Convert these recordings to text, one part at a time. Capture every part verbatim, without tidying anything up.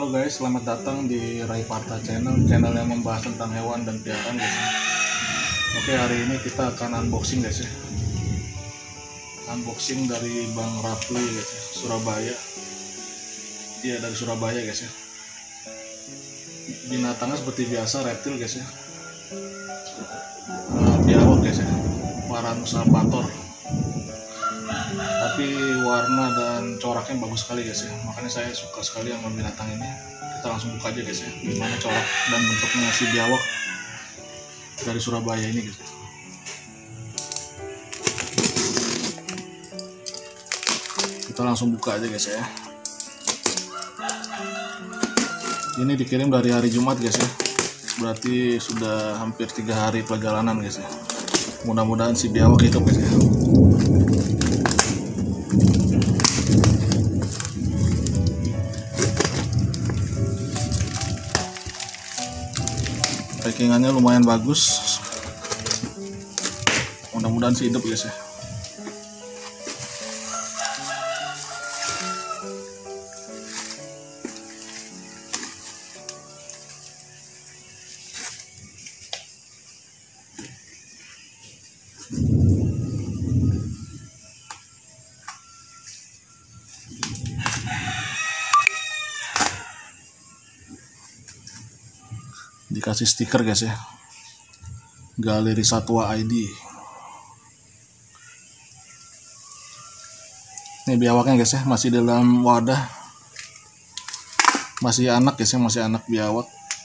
Halo guys, selamat datang di Raiparta Channel, channel yang membahas tentang hewan dan peliharaan guys. Oke, hari ini kita akan unboxing guys ya. Unboxing dari Bang Rafli guys ya, Surabaya. Dia dari Surabaya guys ya. Binatangnya seperti biasa, reptil guys ya. Biawak guys ya, Varanus albator. Tapi warna dan coraknya bagus sekali guys ya, makanya saya suka sekali sama binatang ini. Kita langsung buka aja guys ya, gimana corak dan bentuknya si biawak dari Surabaya ini guys. Kita langsung buka aja guys ya. Ini dikirim dari hari Jumat guys ya, berarti sudah hampir tiga hari perjalanan guys ya. Mudah-mudahan si biawak hidup guys ya. Packingannya lumayan bagus, mudah-mudahan sih hidup guys ya. Dikasih stiker guys ya, Galeri Satwa I D. Ini biawaknya guys ya, masih dalam wadah, masih anak guys ya, masih anak biawak.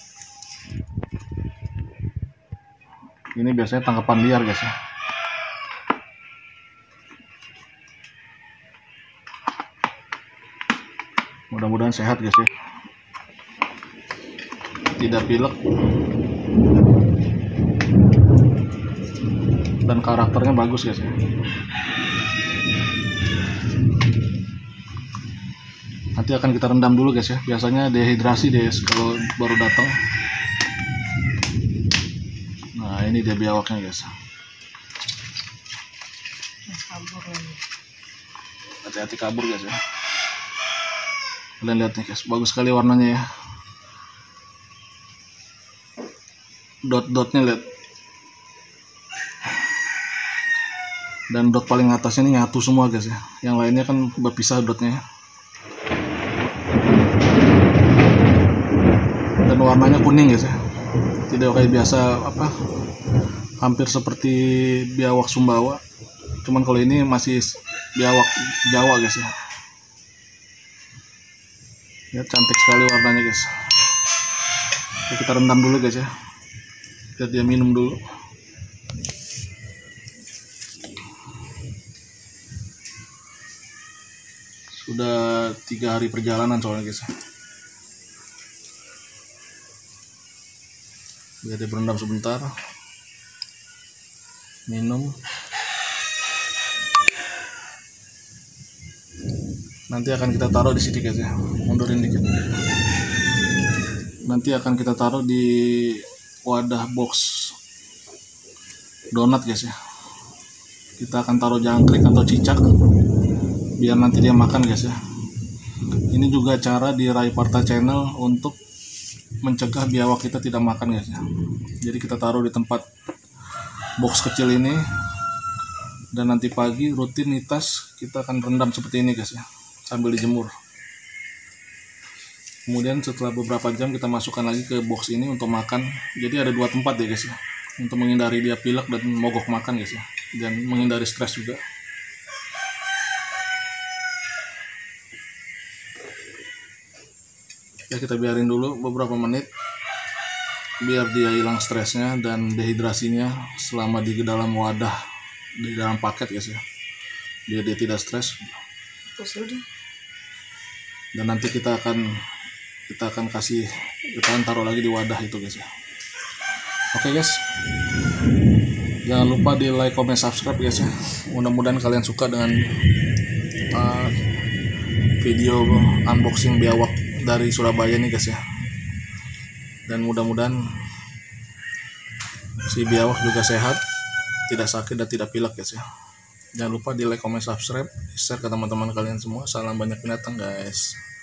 Ini biasanya tangkapan liar guys ya. Mudah-mudahan sehat guys ya, tidak pilek, dan karakternya bagus guys ya. Nanti akan kita rendam dulu guys ya, biasanya dehidrasi deh kalau baru datang. Nah ini dia biawaknya guys. Hati-hati kabur guys ya. Kalian lihat nih guys, bagus sekali warnanya ya. Dot-dotnya lihat, dan dot paling atasnya ini nyatu semua guys ya, yang lainnya kan berpisah dotnya, dan warnanya kuning guys ya, tidak kayak biasa apa, hampir seperti biawak Sumbawa, cuman kalau ini masih biawak Jawa guys ya. Ya cantik sekali warnanya guys. Oke, kita rendam dulu guys ya, biar dia minum dulu. Sudah tiga hari perjalanan soalnya guys. Biar dia berendam sebentar, minum. Nanti akan kita taruh di sini guys ya, mundurin dikit. Nanti akan kita taruh di wadah box donat guys ya. Kita akan taruh jangkrik atau cicak biar nanti dia makan guys ya. Ini juga cara di Raiparta Channel untuk mencegah biawak kita tidak makan guys ya. Jadi kita taruh di tempat box kecil ini, dan nanti pagi rutinitas kita akan rendam seperti ini guys ya, sambil dijemur. Kemudian setelah beberapa jam kita masukkan lagi ke box ini untuk makan. Jadi ada dua tempat ya guys ya, untuk menghindari dia pilek dan mogok makan guys ya, dan menghindari stres juga. Ya kita biarin dulu beberapa menit biar dia hilang stresnya dan dehidrasinya selama di dalam wadah, di dalam paket guys ya, biar dia tidak stres. Dan nanti kita akan kita akan kasih, kita akan taruh lagi di wadah itu guys ya. Oke guys, jangan lupa di like, comment, subscribe guys ya. Mudah-mudahan kalian suka dengan uh, video unboxing biawak dari Surabaya nih guys ya. Dan mudah-mudahan si biawak juga sehat, tidak sakit dan tidak pilek guys ya. Jangan lupa di like, comment, subscribe, share ke teman-teman kalian semua. Salam banyak binatang guys.